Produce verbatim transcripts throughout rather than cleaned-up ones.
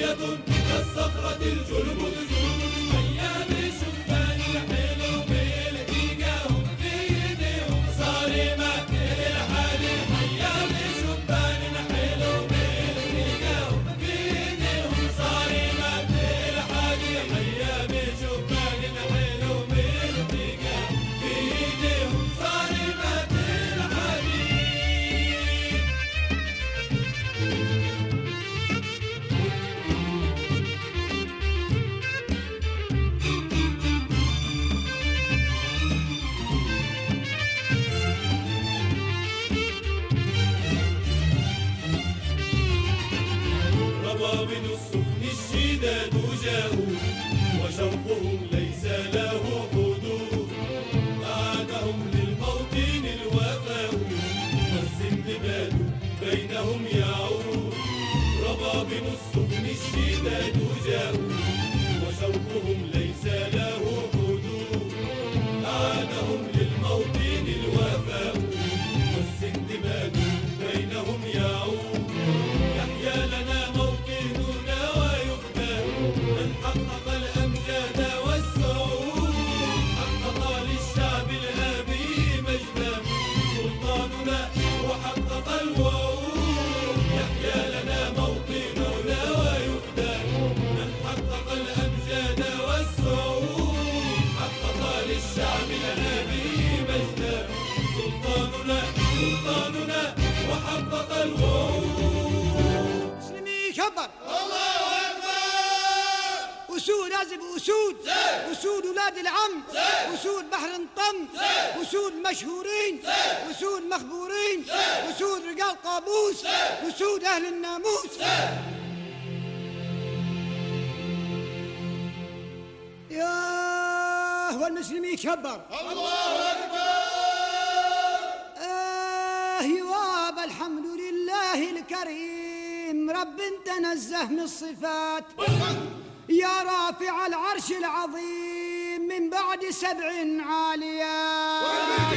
حية كالصخرة الجلبد جلبد أيام الشبان الحلو بيلقيهم في ايديهم صارمات الحالي أيام الشبان الحلو بيلقيهم في ايديهم صارمات الحالي أيام الشبان الحلو بيلقيهم في ايديهم صارمات الحالي. ربابن السفن الشداد جاءوا وشوقهم ليس له حدود قادهم للموطن الوفاء والسندباد بينهم يعود. ربابن السفن الشداد جاءوا وشوقهم ليس له حدود قادهم للموطن الوفاء والسندباد بينهم يعود. يحيى لنا موطننا ويفدى من حقق الأمجاد والسعود حقق للشعب الأبي مجدا سلطاننا وحقق الوعود. يحيى لنا موطننا ويفدى من حقق الأمجاد والسعود حقق للشعب الأبي مجدا سلطاننا سلطاننا وحقق الوعود. كبر الله أكبر. أسود لازم أسود أسود ولاد العم أسود بحر انطم أسود مشهورين أسود مخبورين أسود رجال قابوس أسود أهل الناموس. يا والمسلمين كبر الله أكبر. آه يواب الحمد لله الكريم رب تنزه من الصفات يا رافع العرش العظيم من بعد سبع عاليات.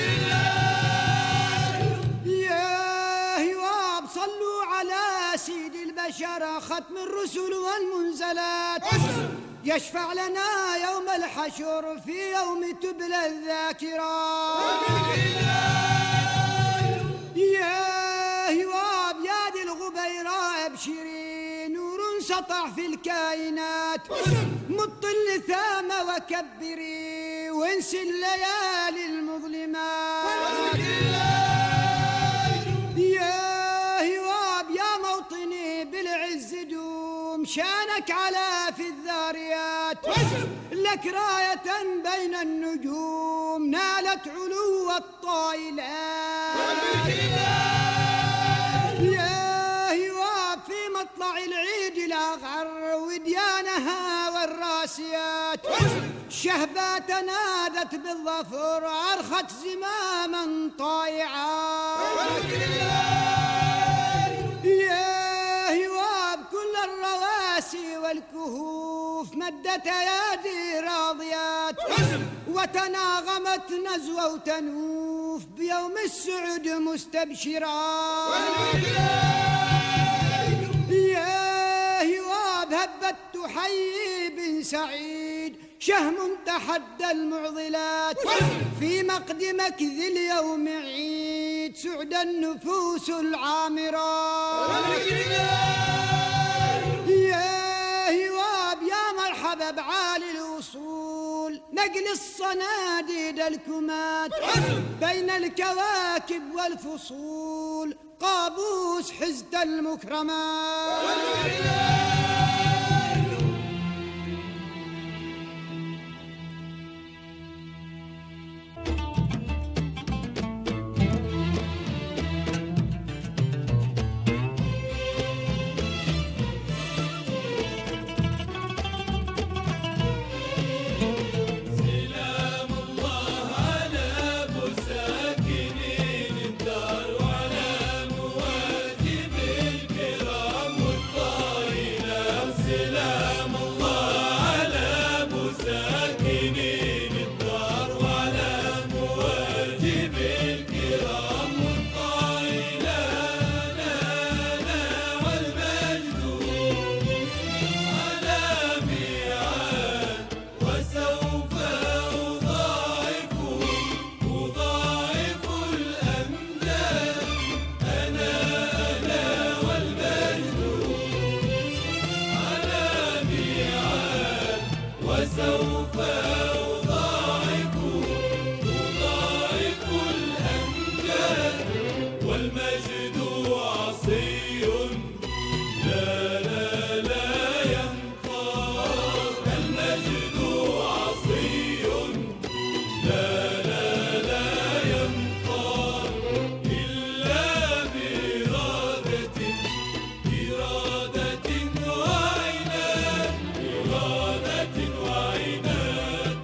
يا هواب صلوا على سيد البشر ختم الرسل والمنزلات يشفع لنا يوم الحشر في يوم تبلى الذاكرات. يا هواب يا ذي الغبيراء ابشري نور سطع في الكائنات مط اللثام وكبري وانسي الليالي المظلمات. يا هواب يا موطني بالعز دوم شانك على في الذاريات لك راية بين النجوم نالت علو الطائلات. يا هواب في مطلع العيد الأغر وديانها والراسيات شهبات نادت بالظفر أرخت زماما طائعات. يا هواب كل الرواسي والكهوف مدت أيادي راضيات وتناغمت نزوة وتنوف بيوم السعد مستبشرات. يا هواب هبت تحيي بن سعيد شهم تحدى المعضلات في مقدمك ذي اليوم عيد سعد النفوس العامرات. يا هواب يا مرحبا بعالي الوصول نقل الصناديد الكمات بين الكواكب والفصول قابوس حزت المكرمات. الدار وعلى مواكب الكرام والطائلات. سوف أضاعف أضاعف الأمجاد والمجد عصي لا لا لا ينقاد المجد عصي لا لا لا ينقاد إلا بإرادة إرادة وعناد إرادة وعناد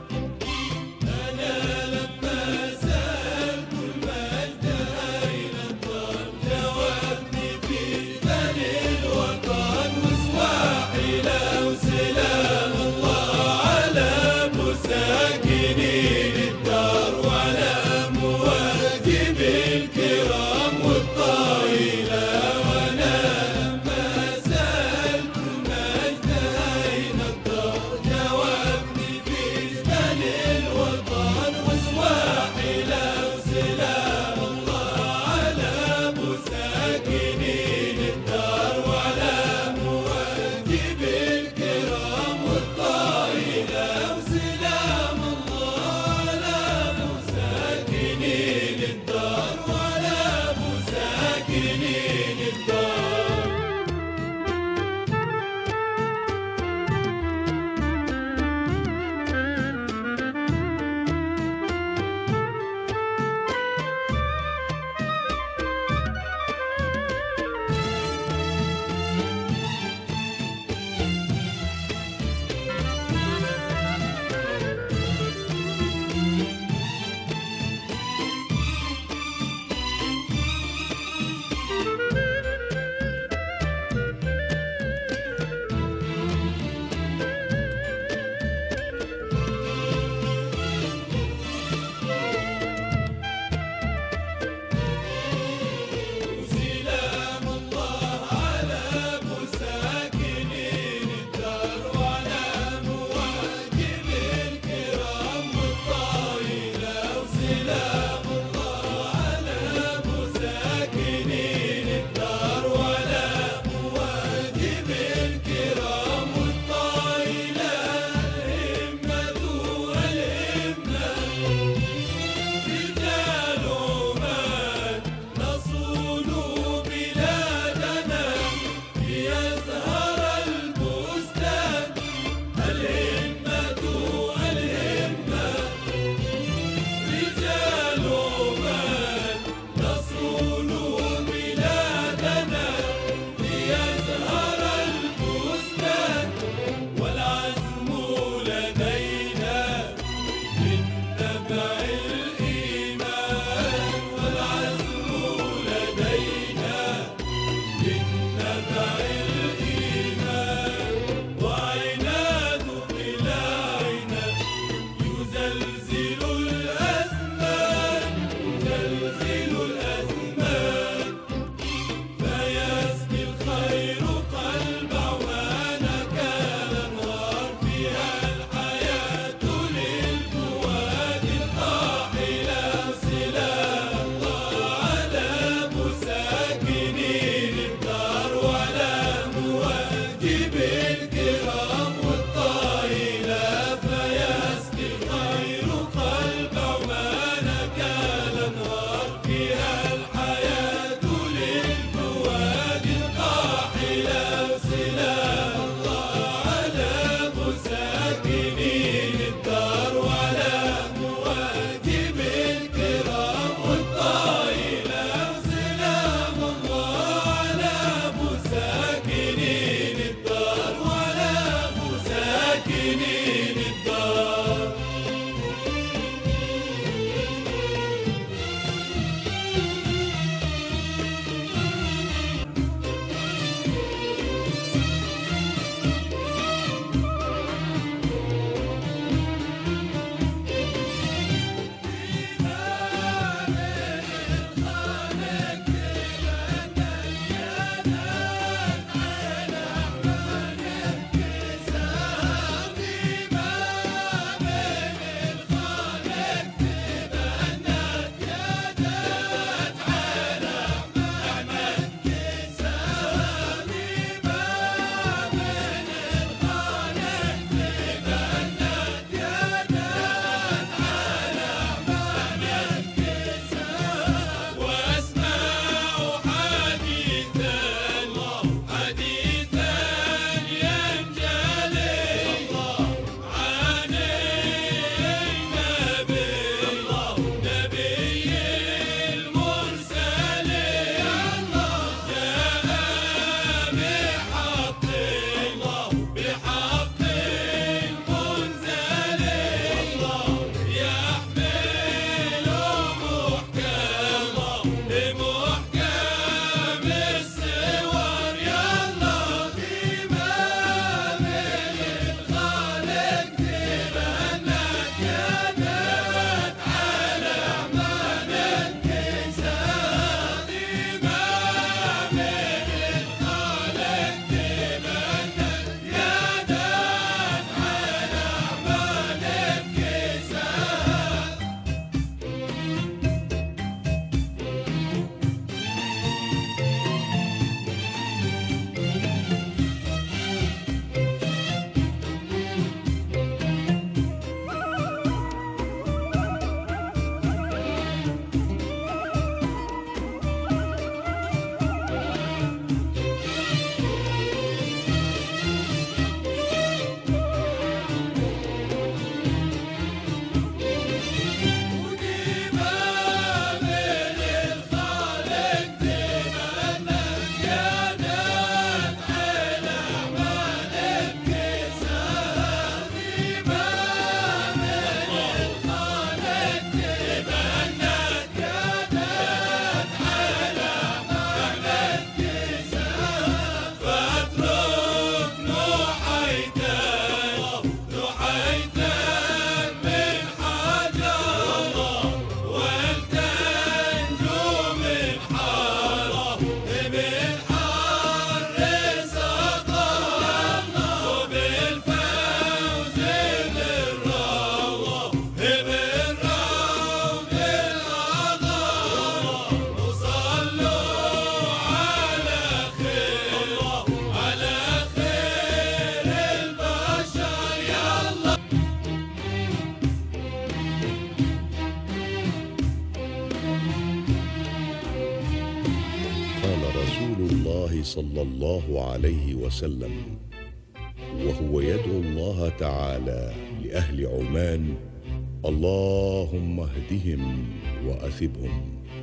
صلى الله عليه وسلم وهو يدعو الله تعالى لأهل عمان: اللهم اهدهم وأثبهم،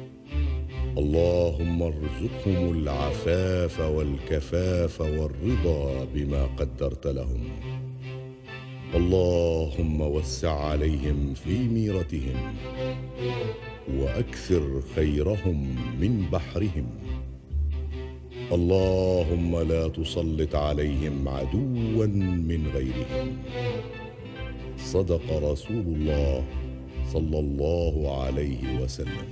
اللهم ارزقهم العفاف والكفاف والرضا بما قدرت لهم، اللهم وسع عليهم في ميرتهم وأكثر خيرهم من بحرهم، اللهم لا تسلط عليهم عدوا من غيرهم. صدق رسول الله صلى الله عليه وسلم.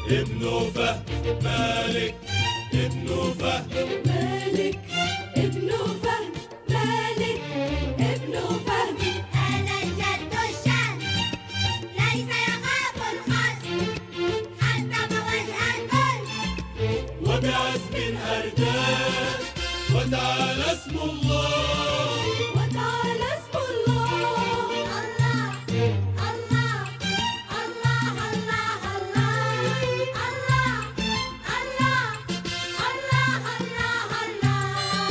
ابن فهد مالك ابن فهد مالك ابن فهد مالك ابن فهد أنا الجد الشهم ليس يخاف الخصم حتى وجه الكل وبعزم أرداه وتعالى اسم الله وتعالى اسم الله الله الله الله الله الله الله الله الله الله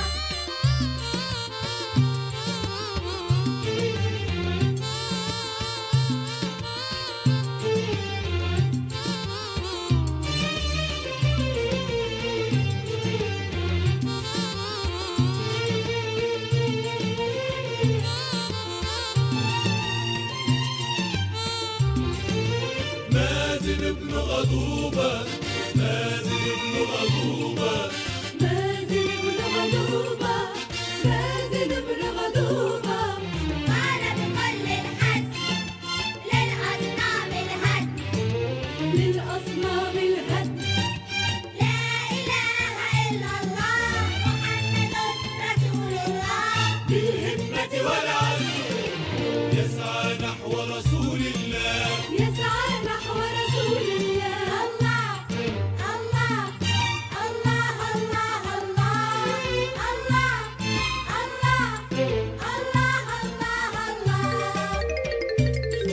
مازن ابن غضوبة مازن ابن غضوبة مازن ابن غضوبة مازن ابن غضوبة قال بكل الحزم للأصنام الهدم للأصنام الهدم لا إله إلا الله محمد رسول الله بالهمة والعزم يسعى نحو رسول الله يسعى نحو رسول الله الله الله الله الله الله الله الله الله الله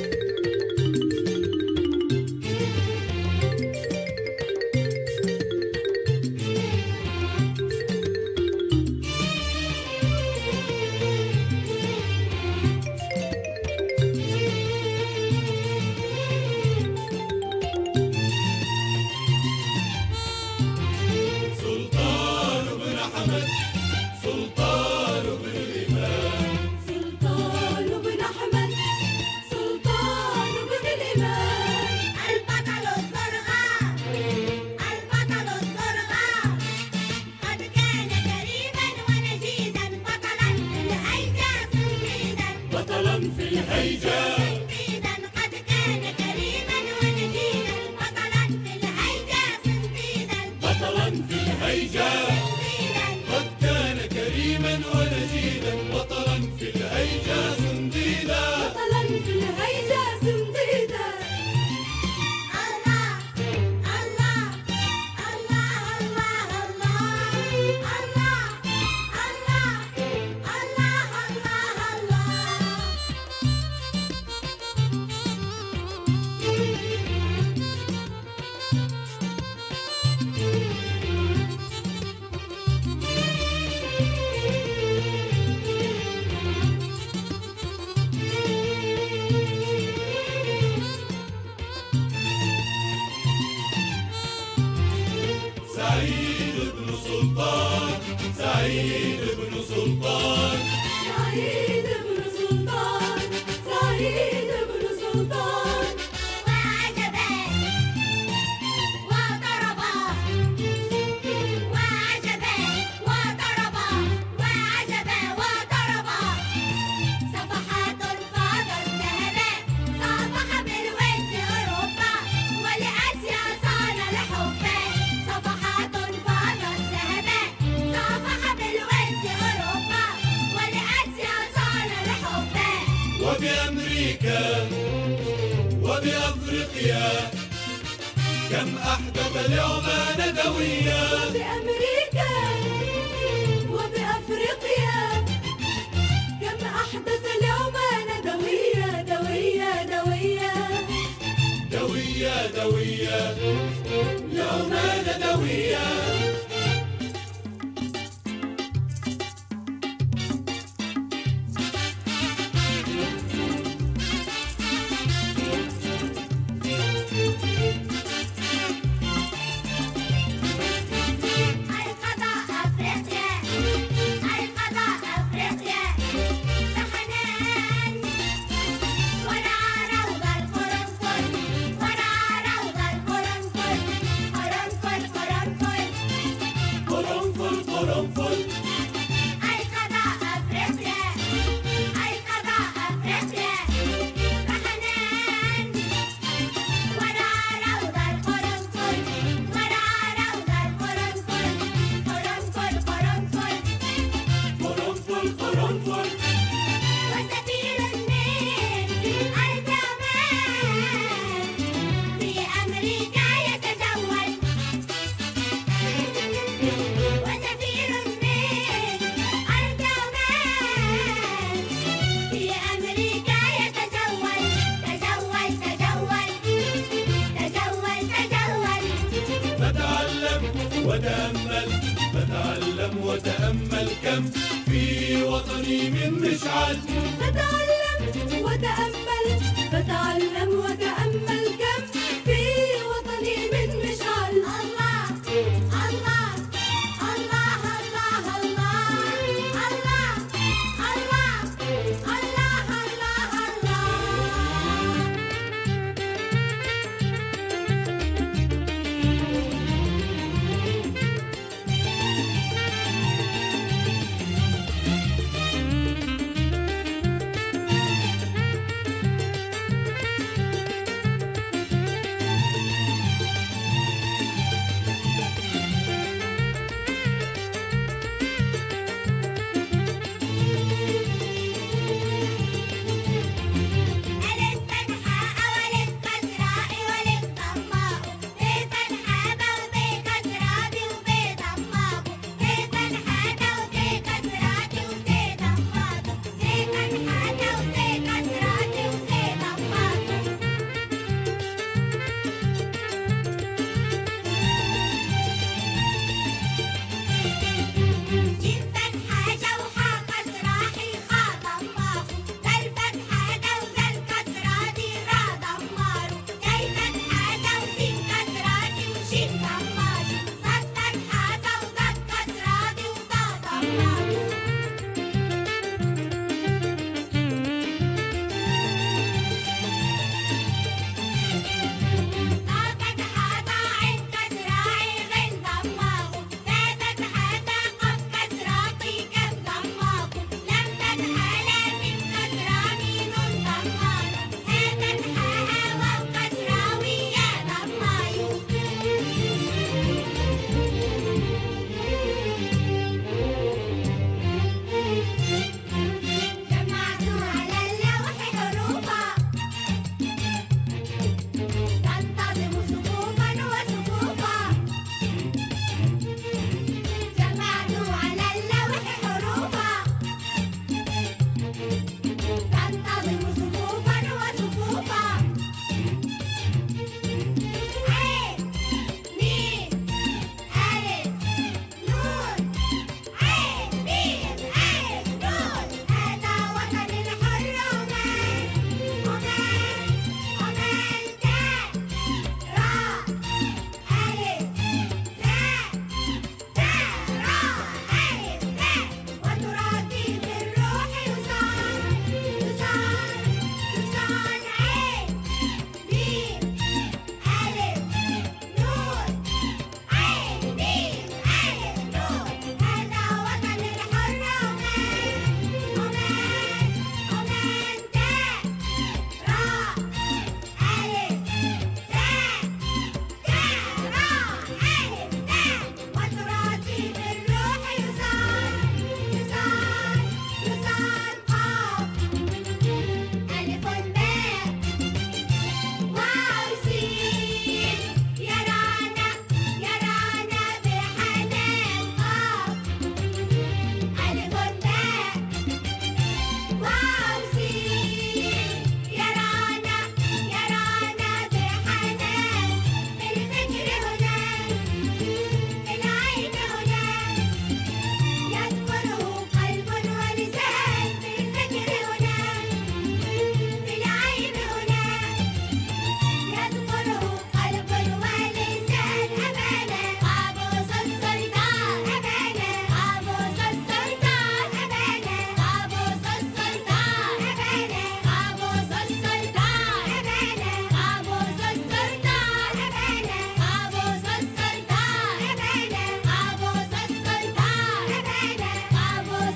سلطان بن أحمد سلطان بن الإمام سلطان بن أحمد سلطان بن الإمام البطل الضرغام البطل الضرغام قد كان كريما ونجيدا بطلا في الهيجا سنديدا بطلا في الهيجا سنديدا قد كان كريما ونجيدا بطلا في الهيجا سنديدا بطلا في الهيجا سنديدا قد كان كريما ونجيدا بطلا في الهيجا سنديدا بطلا في الهيجا سنديدا الله الله الله الله الله الله الله الله الله سعيد بن سلطان سعيد بن سلطان سعيد بن سلطان سعيد بن سلطان وعجبا وضربا وعجبا وضربا وعجبا وضربا صفحات فاضت ذهبا صافح بالود أوروبا ولآسيا صان لحبا صفحات فاضت ذهبا صافح بالود أوروبا ولآسيا صان لحبا وبأمريكا وبأفريقيا كم أحدث اليوم ندويا بأمريكا وبأفريقيا كم أحدث اليوم دوية دوية دوية دوية دوية يوم ندويا أيقظ أفريقيا أيقظ أفريقيا سحنان ورعى روض القرنفل ورعى روض القرنفل وتأمل فتعلم وتأمل كم في وطني من مشعل. فتعلم وتأمل فتعلم وتأمل كم في وطني من مشعل. الله الله الله الله الله الله الله الله الله الله. ألف فتحة أولف كسرة أولف ضماء ب فتحة وب كسرة وب ضماء ب فتحة وب كسرة وب ضماء ب فتحة وب كسرة وب ضماء. جيم فتحة جوحة كسرة حيخا ضماء دال فتحة وذال كسرة دي را ضمار داي فتحة وسين كسرة دي وشين ضمار صاد فتحة وضاد كسرة دي وضا ضمار. طا فتحة طا عين كسرة عين ضماء تا فتحة تا قف كسرة طي كف ضماء لم فتحة لام كسرة ميم ضماء ها فتحة ها واو كسرة ويا ضماء. جمعت على اللوح حروفا تنتظم صفوفا وصفوفا. جمعت على اللوح حروفا تنتظم صفوفا وصفوفا. عين ميم ألف نون عين ميم ألف نون. هذا وطن الحر عمان عمان عمان تاء راء ألف ثاء تاء راء ألف ثاء. وتراثي في الروح يصان يصان يصان. عين ميم ألف نون عين ميم ألف نون. هذا وطن الحر عمان عمان عمان تاء راء ألف ثاء تاء راء ألف ثاء. وتراثي في الروح يصان يصان يصان. قاف ألف باء واو سين يرانا يرانا بحنان. قاف ألف باء واو سين يرانا يرانا بحنان. في الفكر هنا في العين هنا يذكره قلب ولسان. في الفكر هنا في العين هنا يذكره قلب ولسان. أمانة قابوس السلطان أمانة قابوس السلطان أمانة قابوس السلطان أمانة قابوس السلطان أمانة قابوس السلطان أمانة قابوس السلطان أمانة قابوس السلطان أمانة قابوس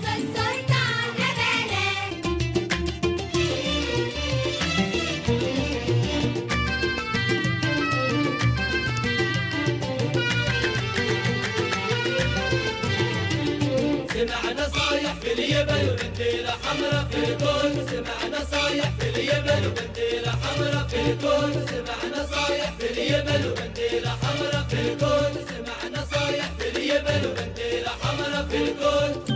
السلطان. سمعنا صايح في اليمن وبنديلة حمرا في الكون. سمعنا صايح في اليمن وبنديلة حمرا في الكون. سمعنا صايح في اليمن وبنديلة حمرا في الكون. سمعنا صايح في اليمن وبنديلة حمرا في الكون.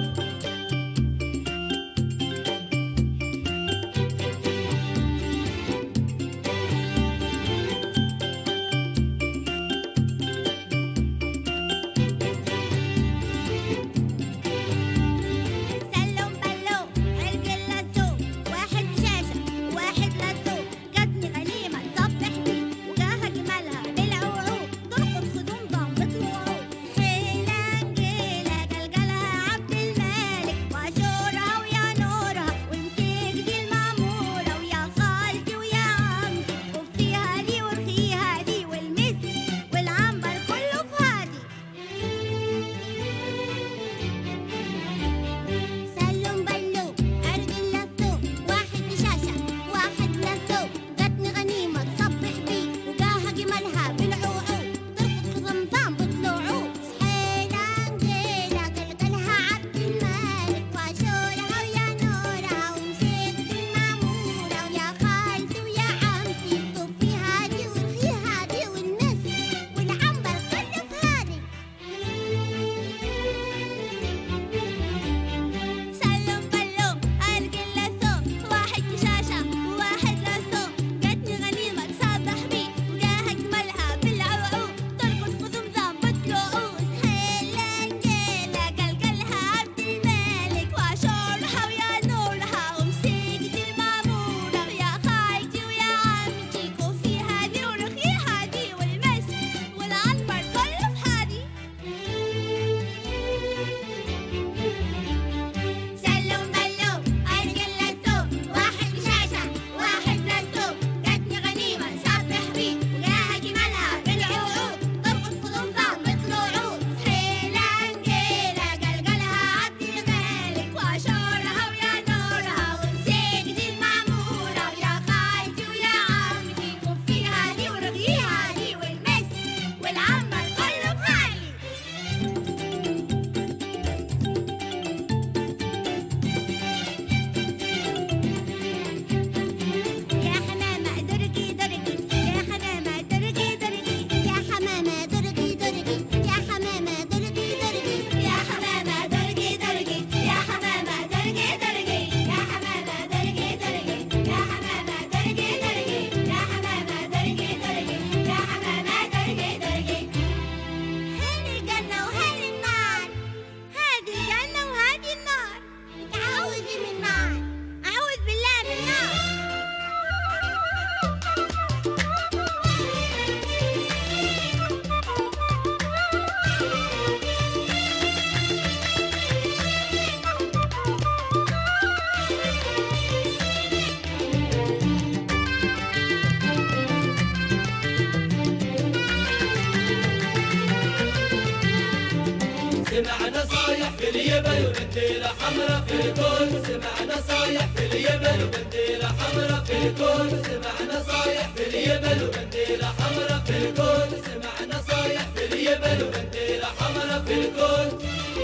سمعنا صايح في اليمن وبنديلة حمرا في الكون، سمعنا صايح في اليمن وبنديلة حمرا في الكون، سمعنا صايح في اليمن وبنديلة حمرا في الكون، سمعنا صايح في اليمن وبنديلة حمرا في الكون.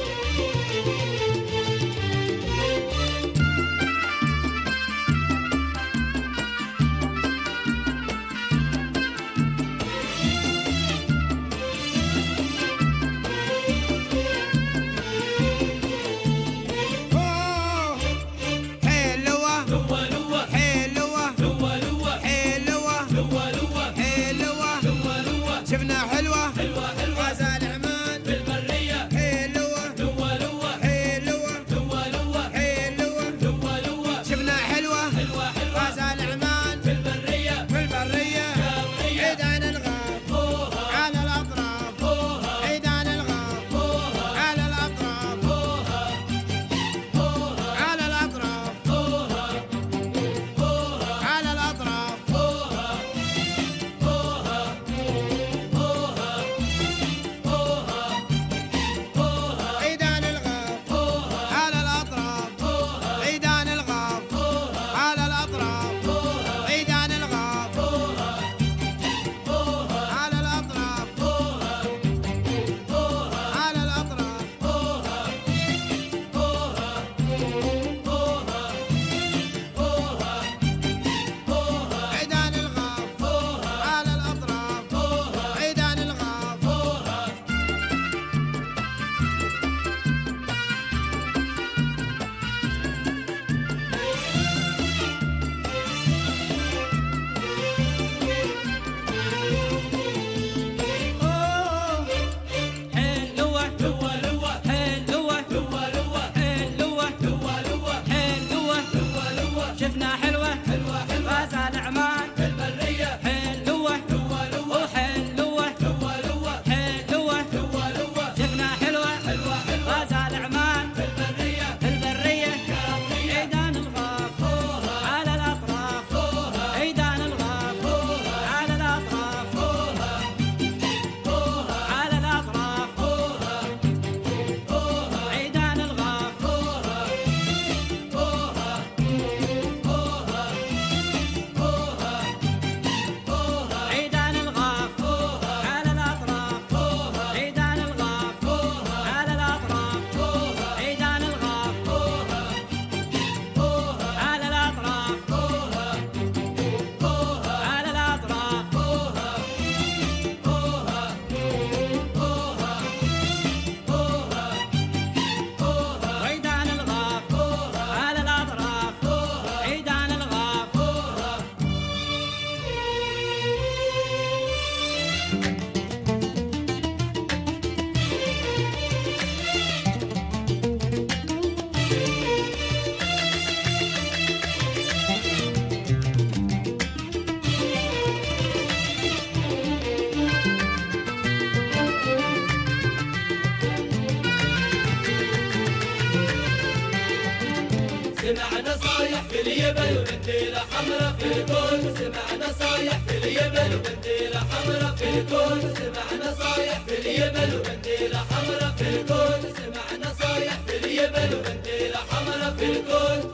شفنا حلوة حلوة حلوة غزال عمان في البرية، حلوة لوة لوة حلوة لوة لوة حلوة لوة لوة. شفنا حلوة حلوة حلوة غزال عمان في البرية، في البرية عيدان الغاب على الأطراف، عيدان الغاب على الأطراف، على الأطراف، على الأطراف. سمعنا صايح في اليمن وبنديلة حمرا في الكون، سمعنا صايح في اليمن وبنديلة حمرا في الكون، سمعنا صايح في اليمن وبنديلة حمرا في الكون، سمعنا صايح في اليمن وبنديلة حمرا في الكون.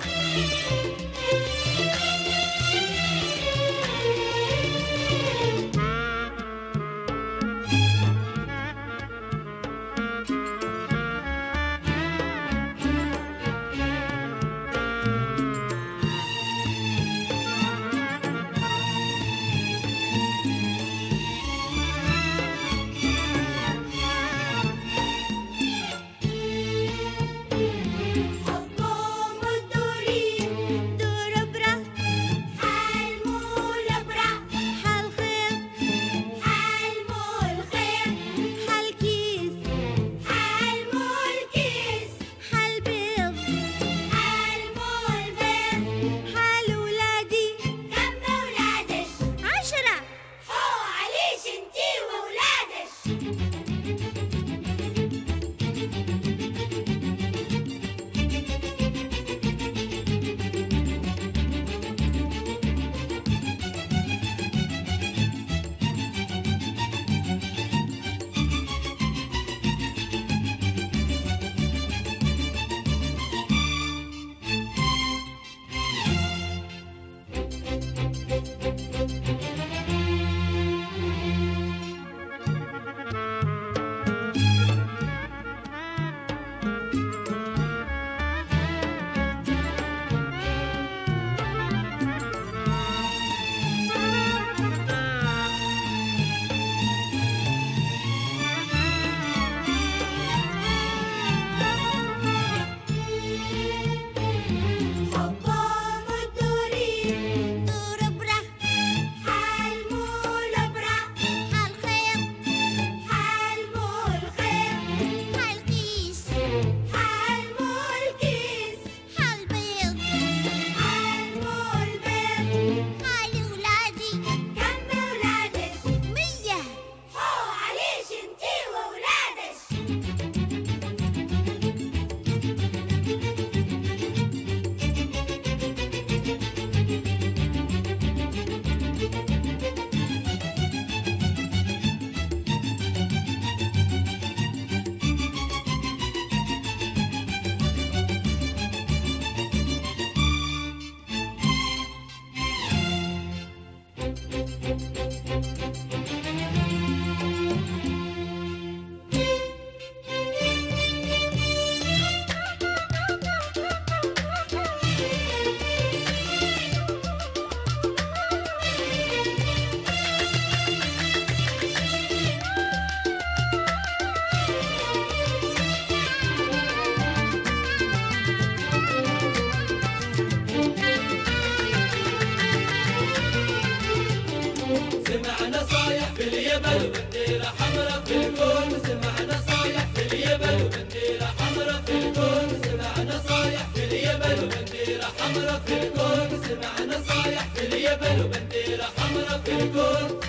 في الكون سمع نصايح في اليمن وبنديرة حمرا في الكون.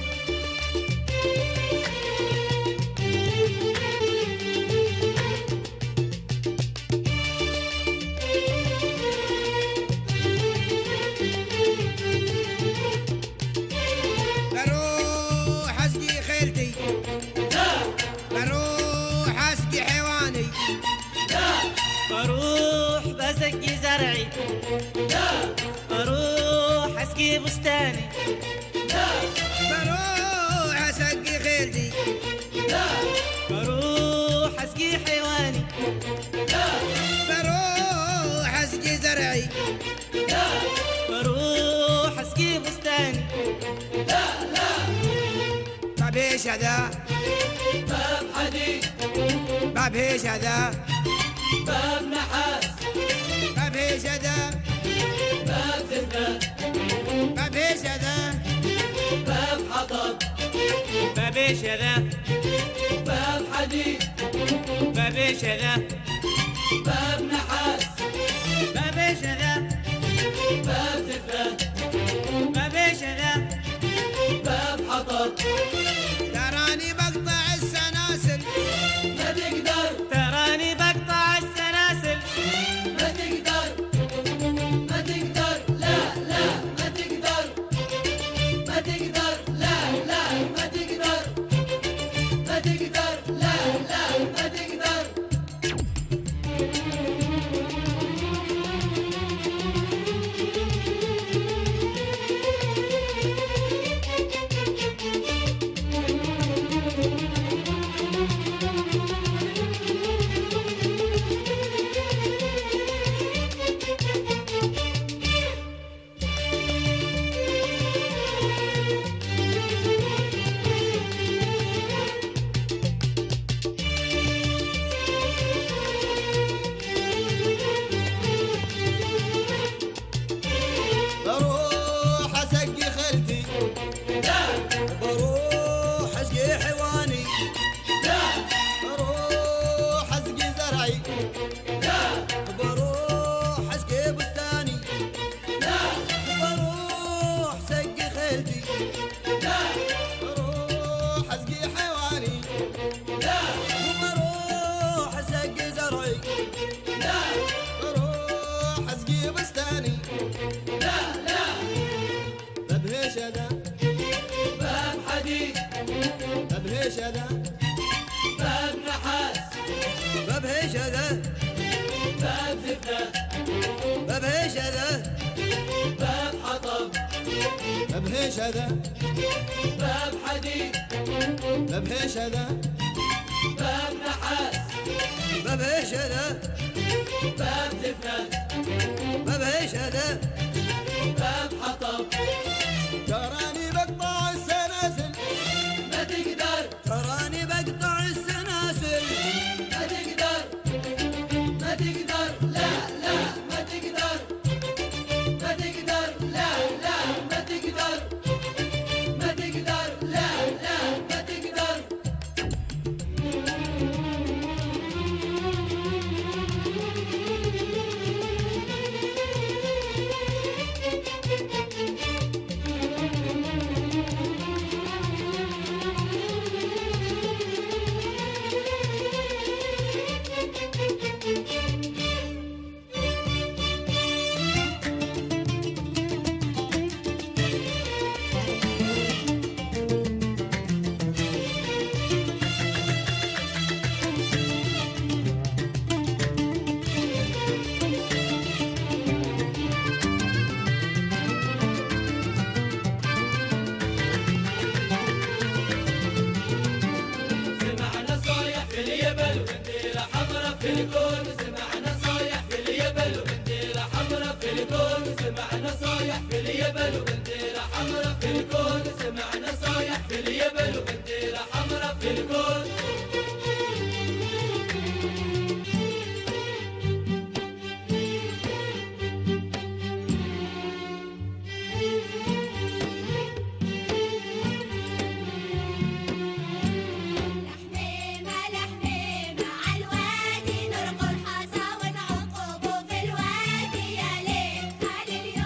بروح اسقي خيلتي، لا بروح اسقي حيواني، لا بروح بسقي زرعي، لا بروح اسقي بستاني، لا بروح اسقي خيلتي، لا بروح اسقي حيواني، لا بروح اسقي زرعي، لا بروح اسقي بستاني. لا لا باب ايش هذا؟ باب حديد، باب ايش هذا؟ باب نحاس، باب ايش هذا؟ باب زفاف، باب ايش هذا؟ باب حطب، باب ايش هذا؟ باب حديد، باب ايش هذا؟ باب نحاس، باب ايش هذا؟ باب زفاف، باب ايش هذا؟ باب حطب. تراني بقطع السناسل، ما تقدر تراني بقطع السلاسل، ما تقدر ما تقدر لا لا ما تقدر ما تقدر لا لا ما تقدر ما تقدر لا لا ما تقدر. بروح اسقي خيلتي، لا بروح اسقي حيواني، لا بروح اسقي زرعي، لا بروح اسقي بستاني، لا بروح اسقي خيلتي، لا بروح اسقي حيواني، لا بروح اسقي زرعي، لا بروح اسقي بستاني. لا لا باب ايش هذا؟ باب حديد، باب ايش هذا؟ باب نحاس، باب ايش هذا؟ باب زفاف، باب ايش هذا؟ باب حطب، باب ايش هذا؟ باب حديد، باب ايش هذا؟ باب نحاس، باب ايش هذا؟ باب زفاف، باب ايش هذا؟ باب حطب. تراني بقطع السلاسل، ما تقدر تراني بقطع السلاسل، ما تقدر ما تقدر لا لا ما تقدر ما تقدر لا لا ما تقدر ما تقدر لا لا ما تقدر. في الكون سمعنا صايح في اليبل وبنديرة حمرا في الكون سمعنا صايح في اليبل وبنديرة حمرا في الكون سمعنا صايح في اليبل وبنديرة حمرا في الكون. الحميمة الحميمة عالوادي نرقل حصى ونعقبه في الوادي يا ليل خلي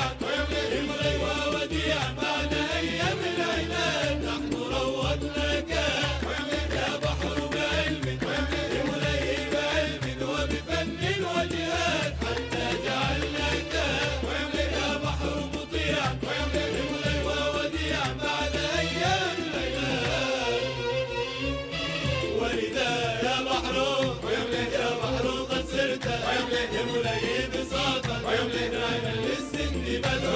مطيعا يملي ووديع بعد أيام العناد نحن روضناك يا بحر بعلم يملي بعلم وبفن وجهاد حتى جعلناك يا بحر مطيعا يملي ووديع بعد أيام العناد ولذا يا بحر يا بحر قد سرت يملي بساطا نعما للسن بدر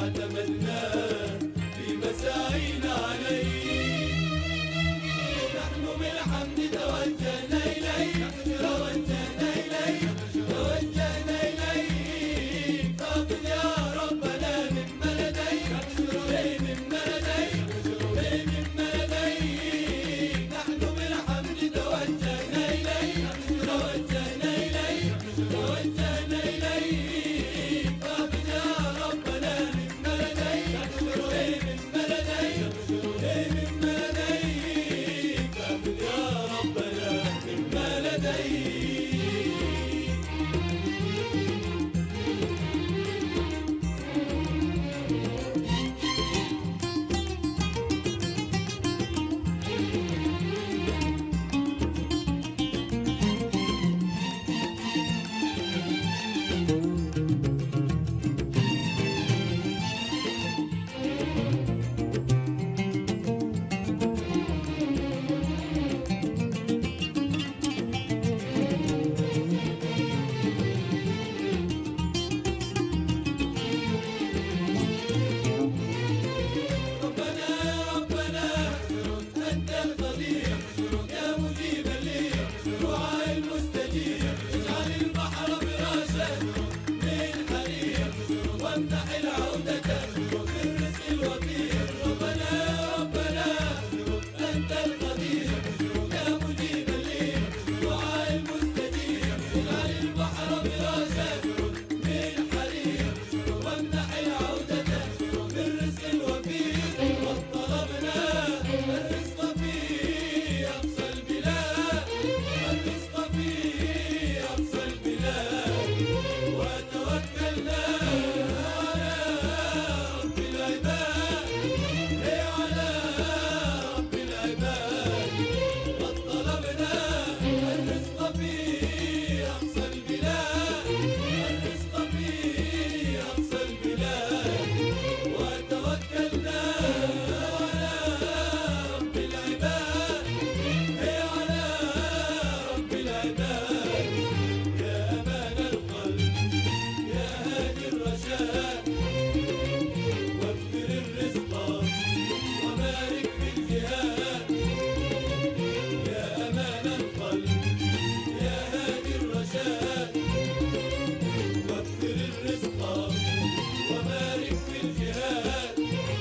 واعتمدناه في مساعينا عليه. نحن بالحمد توجهنا إليك، توجهنا إليك، توجهنا إليك، فاقد يا ربنا مما لديك، مما لديك، مما لديك. نحن بالحمد توجهنا إليك، توجهنا إليك، توجهنا إليك، فاقد يا ربنا مما لديك، مما لديك، مما لديك، فاقد يا ربنا مما لديك. ربنا ربنا أنت القدير يا مجيب للدعاء المستجيب، اجعل البحر فراشا من حرير وامنح العودة بالرزق الوفير. ربنا ربنا أنت القدير يا مجيب للدعاء المستجيب، اجعل البحر فراشا من حرير وامنح العودة بالرزق الوفير. وطلبنا الرزق في أقصى البلاد، الرزق في أقصى البلاد، وتوكلنا على رب العباد، على رب العباد. وطلبنا الرزق في أقصى البلاد، الرزق في أقصى البلاد، وتوكلنا على رب العباد، على رب العباد. يا أمان القلب يا هادي الرشاد، وفر الرزق وبارك في الجهاد. يا أمان القلب يا هادي الرشاد، وفر الرزق وبارك في الجهاد.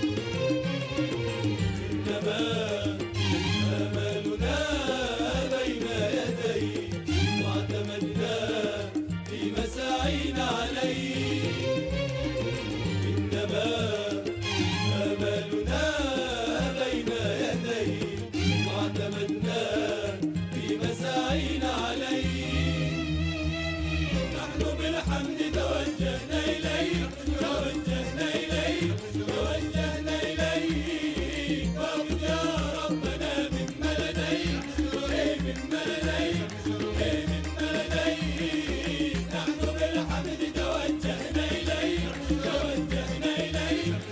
إنما آمالنا بين يديك، واعتمدنا في مساعينا عليك. إنما آمالنا بين يديك، واعتمدنا في مساعينا عليك. نحن بالحمد توجهنا إليك، توجهنا إليك، توجهنا إليك، فاقد يا ربنا مما لديك، مما لديك، مما لديك. نحن بالحمد توجهنا إليك، توجهنا إليك،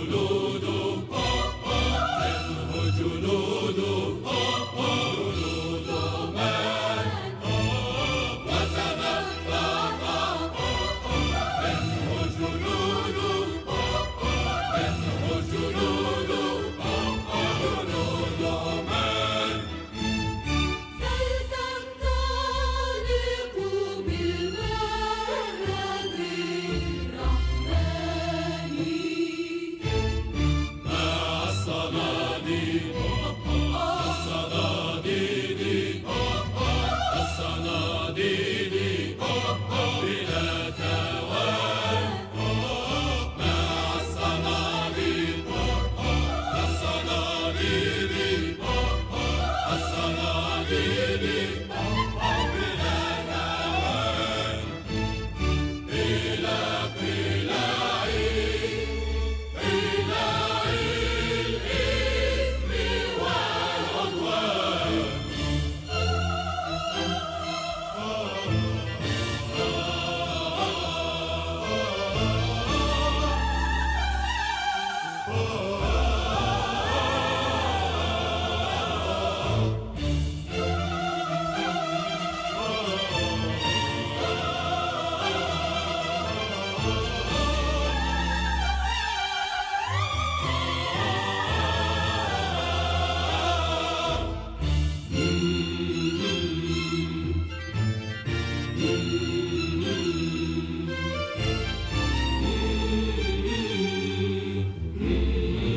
Mm-hmm.